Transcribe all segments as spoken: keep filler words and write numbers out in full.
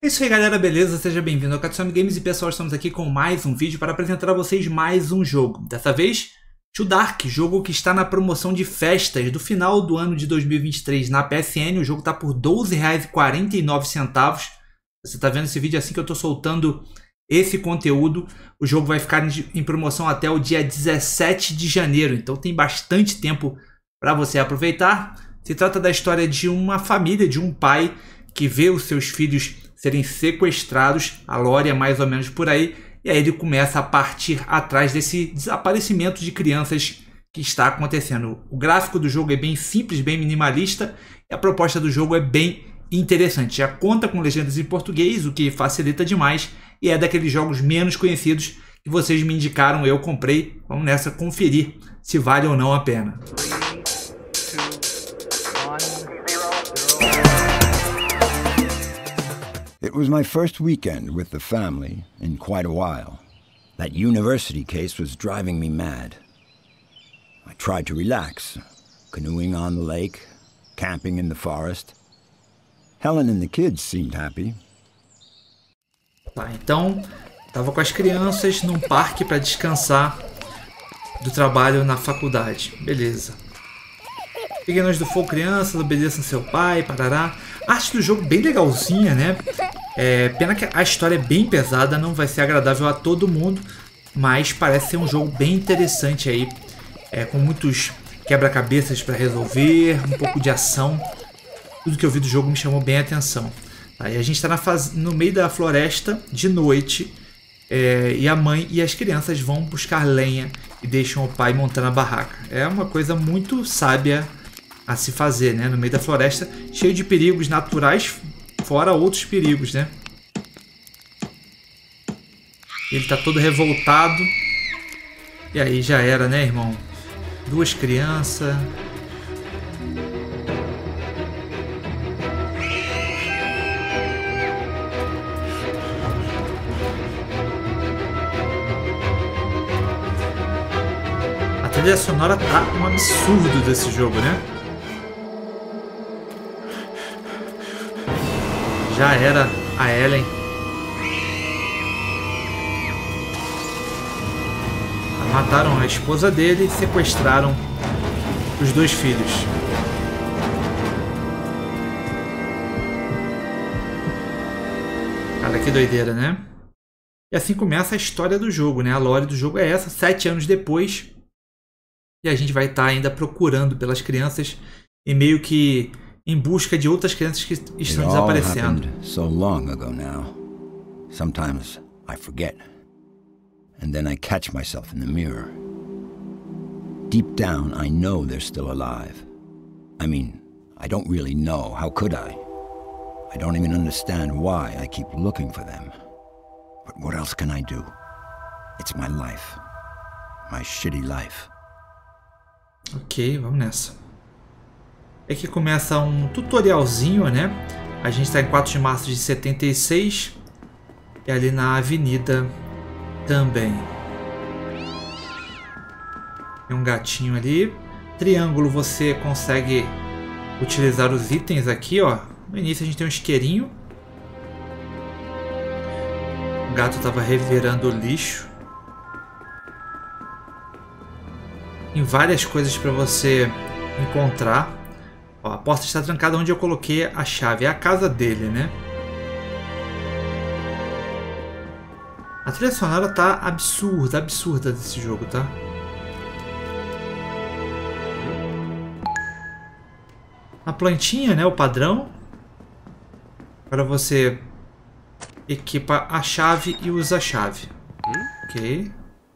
É isso aí, galera, beleza? Seja bem-vindo ao Katsumi Games e pessoal, estamos aqui com mais um vídeo para apresentar a vocês mais um jogo. Dessa vez, Too Dark, jogo que está na promoção de festas do final do ano de dois mil e vinte e três na P S N. O jogo está por doze reais e quarenta e nove centavos. Você está vendo esse vídeo assim que eu estou soltando esse conteúdo. O jogo vai ficar em promoção até o dia dezessete de janeiro, então tem bastante tempo para você aproveitar. Se trata da história de uma família, de um pai que vê os seus filhos serem sequestrados, a lore é mais ou menos por aí, e aí ele começa a partir atrás desse desaparecimento de crianças que está acontecendo. O gráfico do jogo é bem simples, bem minimalista, e a proposta do jogo é bem interessante. Já conta com legendas em português, o que facilita demais, e é daqueles jogos menos conhecidos que vocês me indicaram, eu comprei. Vamos nessa conferir se vale ou não a pena. It was my first weekend with the family in quite a while. That university case was driving me mad. I tried to relax, canoeing on the lake, camping in the forest. Helen and the kids seemed happy. Tá, então, tava com as crianças num parque para descansar do trabalho na faculdade. Beleza. Pequenos do fogo, crianças, obedeçam seu pai, parará. A arte do jogo bem legalzinha, né? É, pena que a história é bem pesada, não vai ser agradável a todo mundo, mas parece ser um jogo bem interessante aí, é, com muitos quebra-cabeças para resolver, um pouco de ação. Tudo que eu vi do jogo me chamou bem a atenção. Aí a gente está no meio da floresta de noite, é, e a mãe e as crianças vão buscar lenha e deixam o pai montando a barraca. É uma coisa muito sábia a se fazer, né? No meio da floresta, cheio de perigos naturais, fora outros perigos, né? Ele tá todo revoltado. E aí já era, né, irmão? Duas crianças. A trilha sonora tá um absurdo desse jogo, né? Já era a Ellen. Mataram a esposa dele e sequestraram os dois filhos. Cara, que doideira, né? E assim começa a história do jogo, né? A lore do jogo é essa, sete anos depois. E a gente vai estar ainda procurando pelas crianças e meio que em busca de outras crianças que estão desaparecendo. So long ago now. Sometimes I forget. And then I catch myself in the mirror. Deep down, I know they're still alive. I mean, I don't really know. How could I? I don't even understand why I keep looking for them. But what else can I do? It's my life. My shitty life. Ok, vamos nessa. É que começa um tutorialzinho, né? A gente está em quatro de março de setenta e seis. E ali na avenida também. Tem um gatinho ali. Triângulo, você consegue utilizar os itens aqui, ó. No início a gente tem um isqueirinho. O gato estava revirando o lixo. Tem várias coisas para você encontrar. Ó, a porta está trancada onde eu coloquei a chave. É a casa dele, né? A trilha sonora tá absurda, absurda desse jogo, tá? A plantinha, né? O padrão. Agora você equipa a chave e usa a chave. Ok.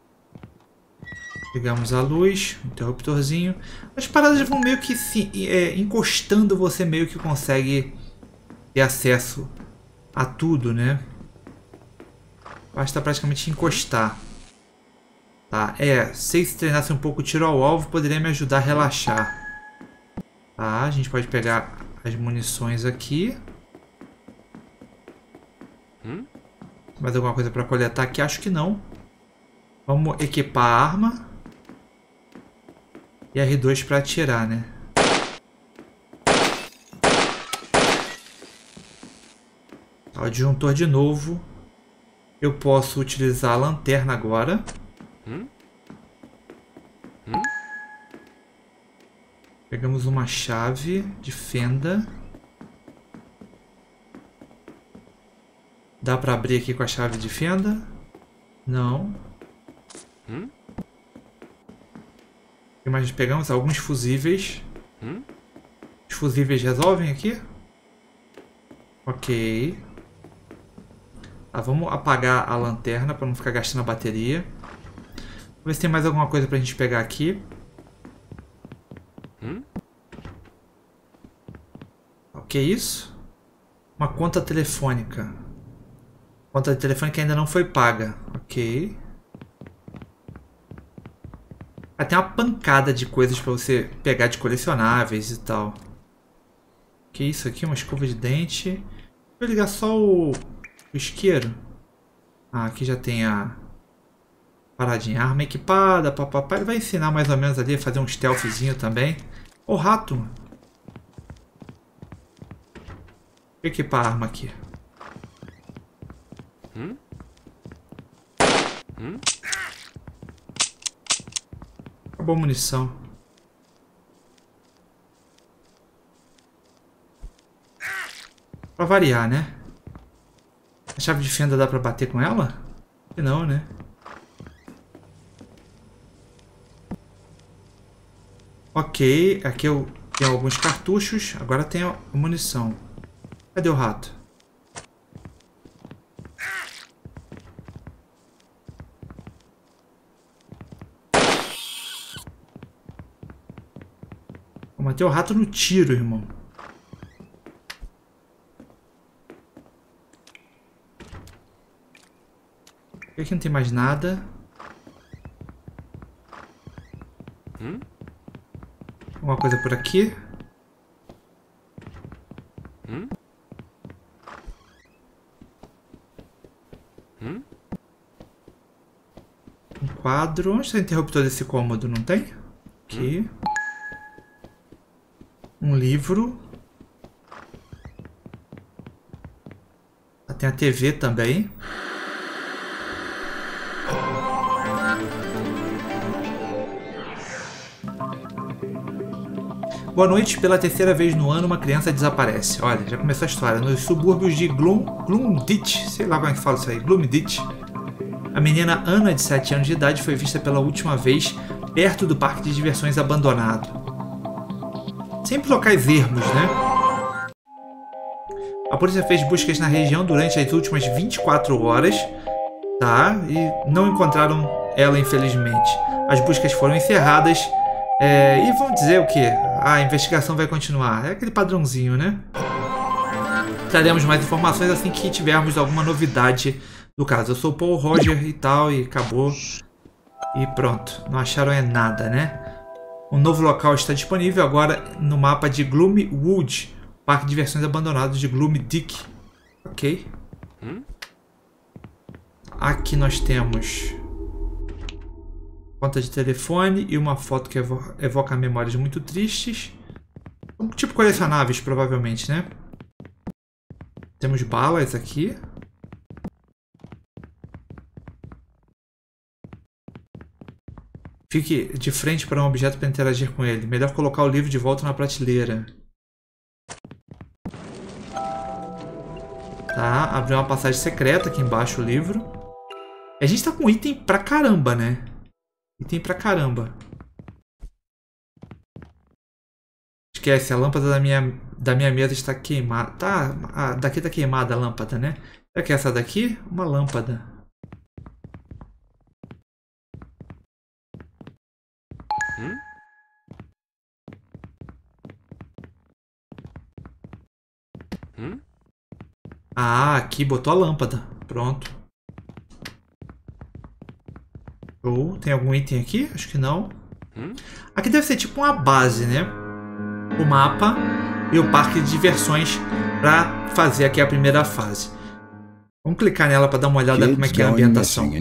Pegamos a luz, interruptorzinho. As paradas vão meio que se é, encostando, você meio que consegue ter acesso a tudo, né? Basta praticamente encostar. Tá, é, se treinasse um pouco o tiro ao alvo, poderia me ajudar a relaxar. Tá, a gente pode pegar as munições aqui. Hum? Mais alguma coisa para coletar aqui? Acho que não. Vamos equipar a arma. E R dois para atirar, né? Tá, o disjuntor de novo. Eu posso utilizar a lanterna agora. Hum? Hum? Pegamos uma chave de fenda. Dá pra abrir aqui com a chave de fenda? Não. Hum? O que mais pegamos? Alguns fusíveis. Hum? Os fusíveis resolvem aqui? Ok. Tá, vamos apagar a lanterna para não ficar gastando a bateria. Vamos ver se tem mais alguma coisa pra gente pegar aqui. Hum? O que é isso? Uma conta telefônica. Conta telefônica ainda não foi paga. Ok. Ah, tem uma pancada de coisas pra você pegar de colecionáveis e tal. O que é isso aqui? Uma escova de dente. Vou ligar só o... O isqueiro. Ah, aqui já tem a paradinha. Arma equipada, papapá. Ele vai ensinar mais ou menos ali a fazer um stealthzinho também. Ô, rato. Vou equipar a arma aqui. Hum? Hum? Acabou a munição. Pra variar, né? A chave de fenda dá pra bater com ela? Não, né? Ok, aqui eu tenho alguns cartuchos. Agora tem a munição. Cadê o rato? Vou matar o rato no tiro, irmão. Aqui não tem mais nada. Hum? Alguma coisa por aqui? Hum? Hum? Um quadro. Onde está o interruptor desse cômodo? Não tem? Aqui. Um livro. Tem a T V também. Boa noite. Pela terceira vez no ano, uma criança desaparece. Olha, já começou a história. Nos subúrbios de Glum, Glumditch, sei lá como é que fala isso aí, Glumditch. A menina Ana, de sete anos de idade, foi vista pela última vez perto do parque de diversões abandonado. Sempre locais ermos, né? A polícia fez buscas na região durante as últimas vinte e quatro horas, tá? E não encontraram ela, infelizmente. As buscas foram encerradas. É, e vamos dizer o que? A investigação vai continuar. É aquele padrãozinho, né? Traremos mais informações assim que tivermos alguma novidade do caso. Eu sou o Paul Roger e tal, e acabou. E pronto. Não acharam é nada, né? Um novo local está disponível agora no mapa de Gloomwood, parque de diversões abandonado de Glumdick. Ok. Aqui nós temos conta de telefone e uma foto que evo evoca memórias muito tristes. Um tipo colecionáveis, provavelmente, né? Temos balas aqui. Fique de frente para um objeto para interagir com ele. Melhor colocar o livro de volta na prateleira. Tá, abriu uma passagem secreta aqui embaixo o livro. A gente tá com item pra caramba, né? Item pra caramba. Esquece, a lâmpada da minha, da minha mesa está queimada. Tá, a daqui tá queimada a lâmpada, né? Será que é essa daqui? Uma lâmpada. Hum? Hum? Ah, aqui botou a lâmpada. Pronto. Ou tem algum item aqui? Acho que não. Hum? Aqui deve ser tipo uma base, né? O mapa e o parque de diversões para fazer aqui a primeira fase. Vamos clicar nela para dar uma olhada como é que é a ambientação.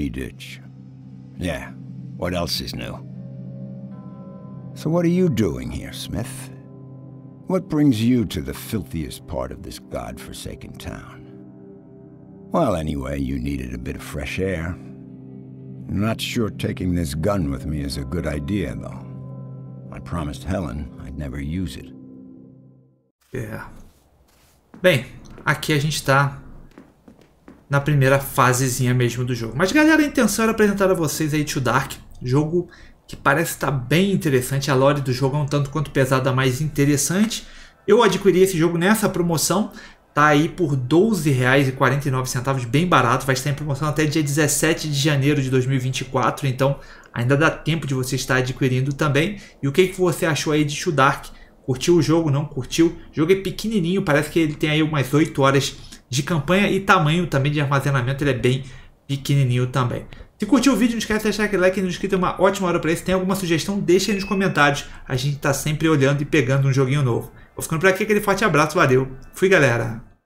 Yeah. What else is new? So what are you doing here, Smith? What brings you to the filthiest part of this godforsaken town? Well, anyway, you needed a bit of fresh air. I'm not sure taking this gun with me is a good idea, though. I promised Helen I'd never use it. É. Bem, aqui a gente tá na primeira fasezinha mesmo do jogo. Mas, galera, a intenção era apresentar a vocês aí Too Dark, jogo que parece estar bem interessante. A lore do jogo é um tanto quanto pesada, mais interessante. Eu adquiri esse jogo nessa promoção. Tá aí por doze reais e quarenta e nove centavos, bem barato. Vai estar em promoção até dia dezessete de janeiro de dois mil e vinte e quatro. Então ainda dá tempo de você estar adquirindo também. E o que, que você achou aí de Too Dark? Curtiu o jogo? Não curtiu? O jogo é pequenininho, parece que ele tem aí umas oito horas de campanha. E tamanho também de armazenamento, ele é bem pequenininho também. Se curtiu o vídeo, não esquece de deixar aquele like e nos inscrever. É uma ótima hora para isso. Se tem alguma sugestão, deixa aí nos comentários. A gente está sempre olhando e pegando um joguinho novo. Vou ficando por aqui, aquele forte abraço, valeu. Fui, galera!